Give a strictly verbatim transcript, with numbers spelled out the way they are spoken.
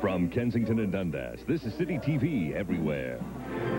From Kensington and Dundas, this is City T V Everywhere.